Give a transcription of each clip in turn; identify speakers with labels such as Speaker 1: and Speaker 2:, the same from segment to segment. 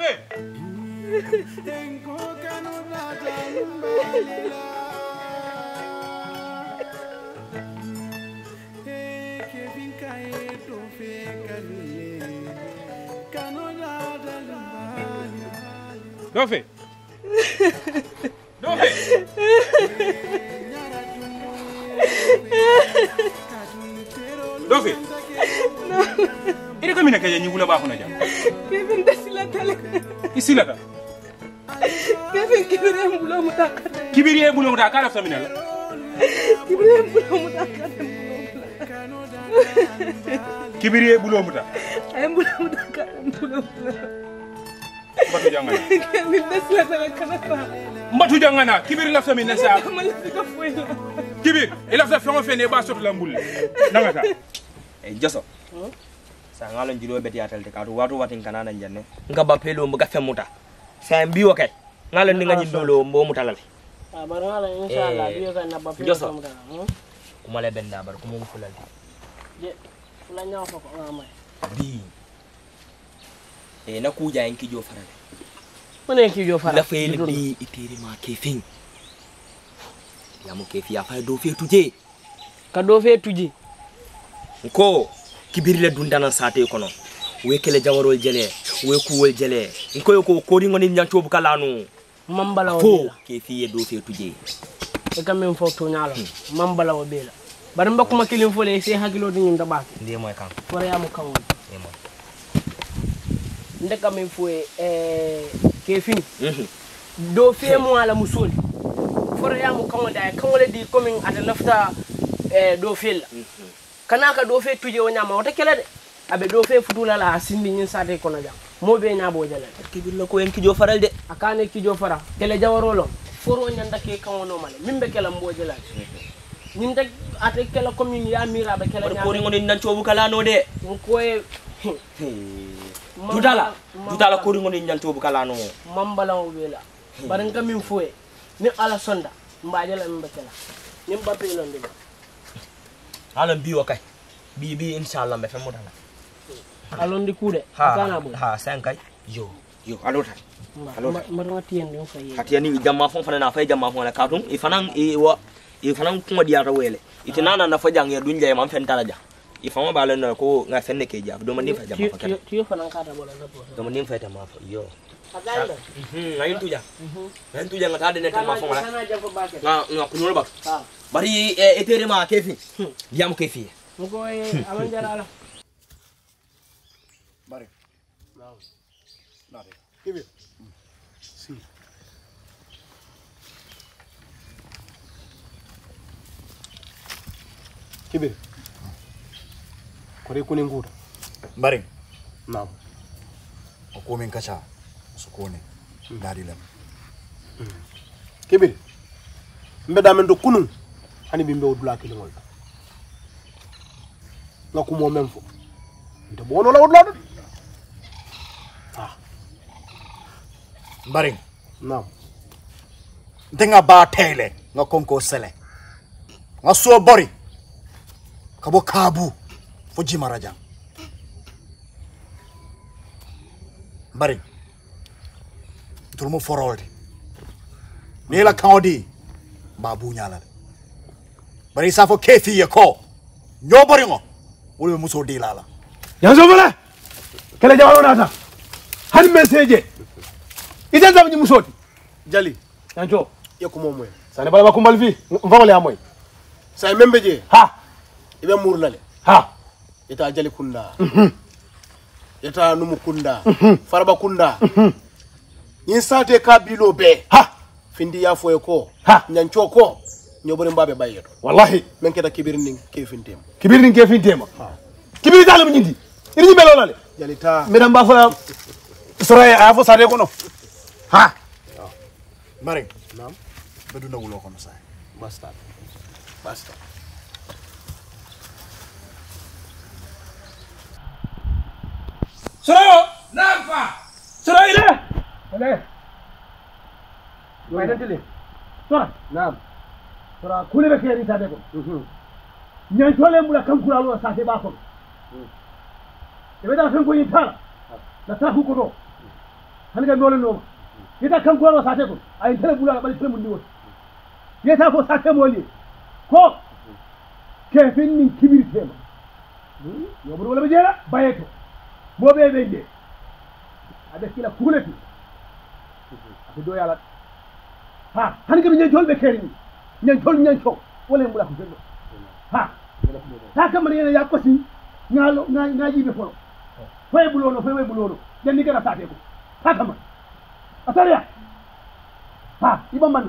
Speaker 1: Dofe. Dofe. Dofe. Dofe. Ida kamina kaya nyugula ba kuna jam.
Speaker 2: Kevin dasila tale.
Speaker 1: Isilata.
Speaker 2: Kevin kibiri mbulo mutakata.
Speaker 1: Kibiri bulo mutakata samina la.
Speaker 2: Kibiri mbulo mutakata.
Speaker 1: Kibiri bulo muta.
Speaker 2: Ay mbulo mutakata mbulo.
Speaker 1: Mbatu jangana.
Speaker 2: Kevin dasila tale kana.
Speaker 1: Mbatu jangana kibiri la samina sa.
Speaker 2: Malika fuela.
Speaker 1: Kibiri ila sa fengo fene ba sotu la mbul. Nangata.
Speaker 3: Joso. Sa ngalo njiro beti atal te kadu watu watin kanana njanne. Nga ba pelo mbuga femuta. Sa mbiwo kay. Ngalo ndi nga jindolo mbo mutalale.
Speaker 2: Barangala inshallah biyo kan na ba pelo
Speaker 3: Joso.
Speaker 2: muta.
Speaker 3: Kumale benda bar ko mo fulale.
Speaker 2: Je fulanya fa ko ngamay.
Speaker 3: Bi. Na kuja en kijo farale.
Speaker 2: Mane kijo fara.
Speaker 3: La fayel bi itiri ma kefin. Ya mo kefi ya fa do fe tuje.
Speaker 2: Ka do fe tuji.
Speaker 3: Ko kibiri le dundana sate kono. We kele jawarol jele, we kuwol jele. Nko ko kori ngoni nyanto bu kalanu.
Speaker 2: Mambala
Speaker 3: Fo
Speaker 2: wabela.
Speaker 3: kefi e do fe tuje.
Speaker 2: E kam fo to nyala. Mambala wabela. Bar mbakuma kilim fo le se hakilo di nyum tabaki.
Speaker 3: Ndi moy kan.
Speaker 2: Fore yamu kawon.
Speaker 3: Ndi moy.
Speaker 2: Ndeka min fo kefin. Do fe mo ala musoni. Fore yamu kawon da kawole di coming at lafta do fel. Kana ka do fe tuje wonyama wata kele de. Abe do fe futula la sindi nyin sate kono jam. Mo be nya bo jale.
Speaker 3: Kibiri la ko en kijo faral de.
Speaker 2: Akane kijo fara. Kele jawarolo. Foro nyanda ke kawono male. Mimbe kala mbo jale. Nyin tek ate kala commune ya mira be kala nya.
Speaker 3: Kori ngoni nyanto bu kalano de.
Speaker 2: Koy
Speaker 3: Dutala kori ngoni nyanto bu kalano.
Speaker 2: Mambala o bela. Barin kamin foye. Ni ala sonda. Mbaje la mbe kala. Ni mbappe londe.
Speaker 3: Alam biwo kay. Bi inshallah be femuta la.
Speaker 2: Alondi kude. Kana bo.
Speaker 3: Ha sen kay. Yo alota.
Speaker 2: Maro tien ni faye.
Speaker 3: Hatiya ni jamma fon fana na fay jamma fon la katum e fanan e fanan kuma diata wele. Itinana na fajang ya dunja man fen talaja. E fama balen na ko nga fenne ke jab do man ni fa jamma fa kala.
Speaker 2: Tiyo fanan kata bola na po.
Speaker 3: Do man ni fa tamma fa yo.
Speaker 2: Aganda.
Speaker 3: Ngayon tuja. Ngayon tuja ngata de net ma fon la.
Speaker 2: Sana jafo baket.
Speaker 3: Nga kunul ba.
Speaker 2: Ha.
Speaker 3: Bari etere ma kefi. Yam kefi.
Speaker 2: Muko amanjara ala.
Speaker 4: Bari. Now. Nade. Give it. See. Kibir. Kore kuni nguda.
Speaker 5: Bari.
Speaker 4: Now.
Speaker 5: Okumin kacha. Sukune. Dadilam.
Speaker 4: Kibir. Mbeda mendo kunun. Hani bimbe udula kilingol. Ngakumo memfo. Nte bono la udla.
Speaker 5: Bari.
Speaker 4: Now.
Speaker 5: Denga ba tele. Nga konko sele. Nga suo bori. Kabo kabu. Fuji maraja. Bari. Turmo forward. Nila kaudi. Babu nyala. Bari safo kefi yako. Nyobori ngo. Ule muso dilala.
Speaker 4: Yanzo bala. Kele jawalo nata. Hani message. Ita zamu musoti. Jali. Yanjo. Yakumo moy. Sane bala bakumbal fi. Mfamale amoy. Say membeje. Ha. Ibe murlale. Ha. Ita jali kunda. Ita numu kunda. Farba kunda. Yin sate ka bilo be. Ha. Findi ya foye ko. Ha. Nyancho ko. Nyobori mbabe bayedo. Wallahi. Menketa kibirning kefintem. Kibirning kefintem. Ha. Kibiri dale mnyindi. Iri melo lale. Jali ta. Medam ba fa Soraya afo sare ko no. Ha.
Speaker 5: Bari. Naam. Beduna wulo kono say.
Speaker 4: Basta. Basta.
Speaker 1: Soro! Nafa! Soro ile!
Speaker 4: Ole. Wai dantile. Sora. Naam. Sora kule be kiyari ta de ko. Nyan tole mula kan kula lo sa te ba ko. Ebe da fen ko yin tala. Na ta hu ko do. hanga dole no ita kan ko sa te ko ay tele bula bali tele mun ni won yeta fo sa te mo li ko ke finni kibir tema yo buru wala be jela bayeto mo be be ada kila kulati ade do yala ha hanga be nyol be keri nyen tol wala mbula ko jelo ha ta kam ne ya ko si ngalo ngaji be folo fay bulono den ni gara sa te ko ta kam ataria ha iba manna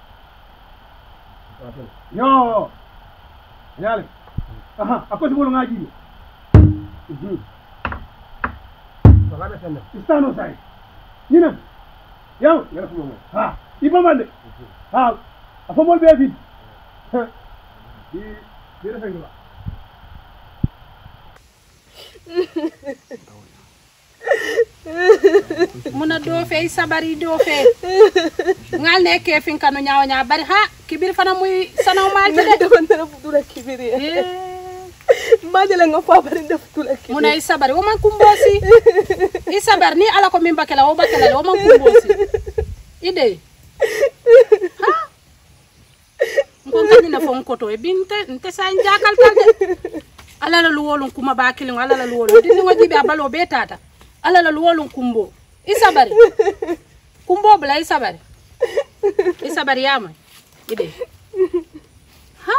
Speaker 4: yo yale aha ako sibulo ngaji ni bagada sana istano sai yina yaw yara ko mo ha iba mande ha afo mol be fi di dere fa ngala
Speaker 6: muna dofe sabari dofe ngal ne ke fin kanu nyaaw bari ha kibir fana muy sanaw mal de
Speaker 2: do ndara futura kibiri majale nga fa bari def tula kibiri
Speaker 6: muna sabari wo man kumbosi isabar ni ala ko min bakela wo bakela wo man kumbosi ide ha ko ngani na fon koto e binte nte sa njakal kalde ala la luwolun kuma bakilin ala la luwolun dinni ngodi be abalo be tata ala la luwolun kumbo isabari kumbo bla isabari yama ide ha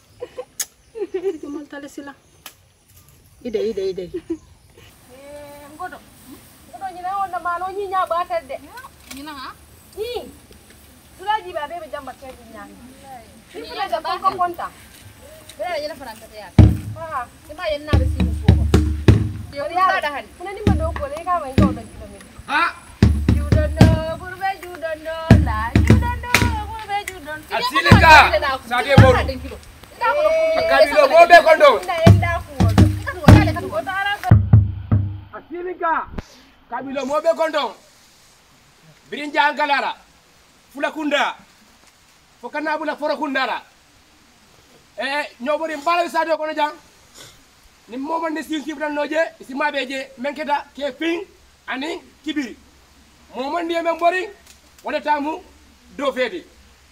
Speaker 6: mal tale sila ide ngodo nyina wonna malo nyi nya ba tedde nyina ha ni sulaji ba be jamba tedde nyani ni la ga ko konta bere nyina faranta ya ha ima yenna be sinu ko yo ya da han kuna ni mado ko le ka mai go da kilomita
Speaker 1: ha
Speaker 6: you don't know burbe you don't know la you don't know burbe you don't know
Speaker 1: asilika sade boru kabilo bobe kondo asilika kabilo mobe kondo birinja angalara fula kunda fokana bula foro kundara ñobori mbala sade ko no jang ni momo ne sin kibran noje si mabeje menketa ke fin ani kibiri momo ndiye men bori wala tamu do fedi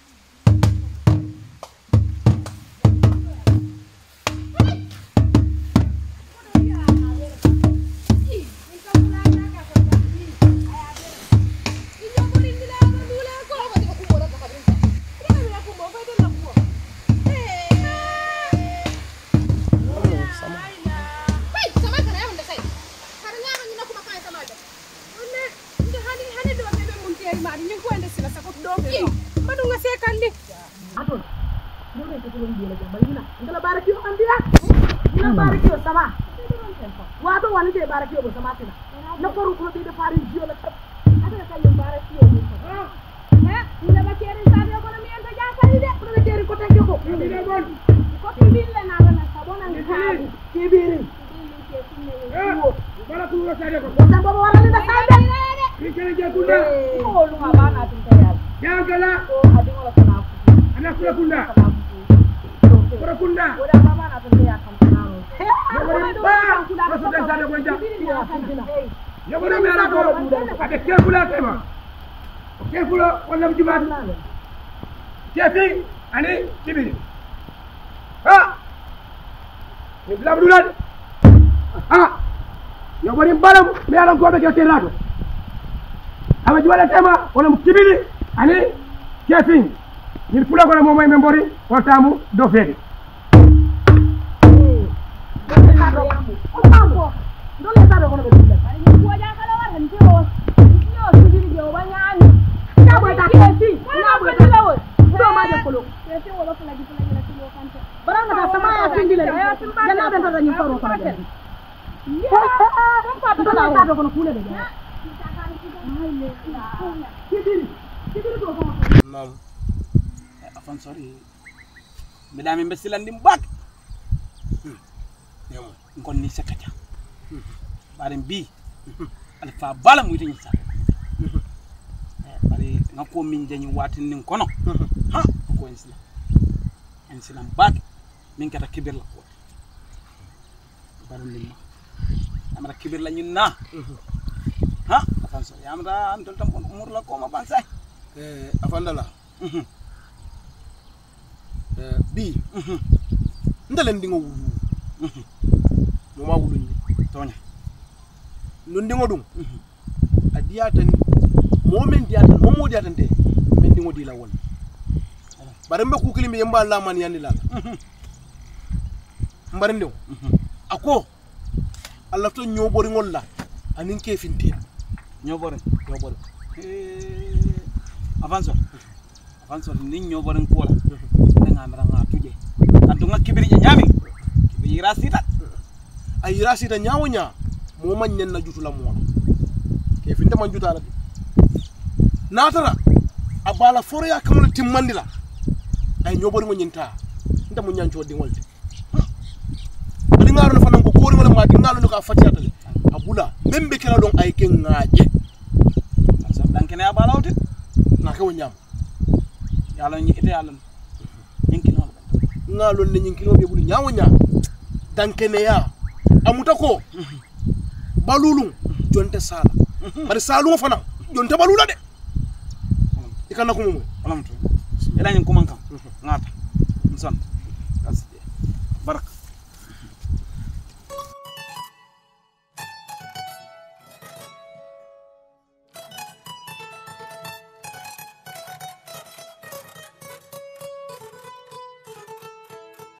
Speaker 1: balam mi alam ko be ke terato ama jiwala tema wala mu kibili ani kefin ni pula ko mo may membori ko tamu do fedi ndole sado ko be ni ko ja kala war han tiwo yo sibiri jo banyani ta boy ta kefi na boy ta lawo do ma je kolo kefi wala fula gi la tilo kanta baranga ta sama ya singile jana ben ta ni faro ko Mam, afan sorry. Medami mbesilan di mbak. Yamo, ngon ni sekata. Barem bi. Alfa bala mu tin sa. Bari ngako min jani watin nin kono. Ha, ko ensila. Ensila mbak min kata kibir la ko. Barem limma. Amara kibir la ñun na ha
Speaker 5: afanso yamra antol tam umur la ko ma bansay
Speaker 4: afandala bi ndalen dingo wulu mo ma wulu ni
Speaker 5: tonya
Speaker 4: non dingo dum adiyatan momen diyatan momo diyatan te men dingo dila won bare mbe ku kilimi yamba Allah man yandi la mbare ndew ako Allah to nyobori ngol la anin ke fintia
Speaker 5: nyobori avanso ni nyobori ko la nga mara nga tuje andu nga kibiri nyami kibiri rasita
Speaker 4: ay rasita nyawonya mo man nyen na jutula mo ke finta man jutala natara abala foro ya kamala timmandila ay nyobori ngo nyinta nda mo nyancho di ngolde ali ngaro na fanan ko kori wala ma di ngalo ko afatiata le abula membe kala don ay ke ngaaje
Speaker 5: sa dankene abala wutit
Speaker 4: na ka wonyam
Speaker 5: yalla ñi ite yalla ñinki non
Speaker 4: ngalo ne ñinki no be bulu nyawonya dankene ya amuta ko balulu jonte sala bari salu fana jonte balula de ikana ko mo
Speaker 5: alamtu ela ñin ko man kam ngata son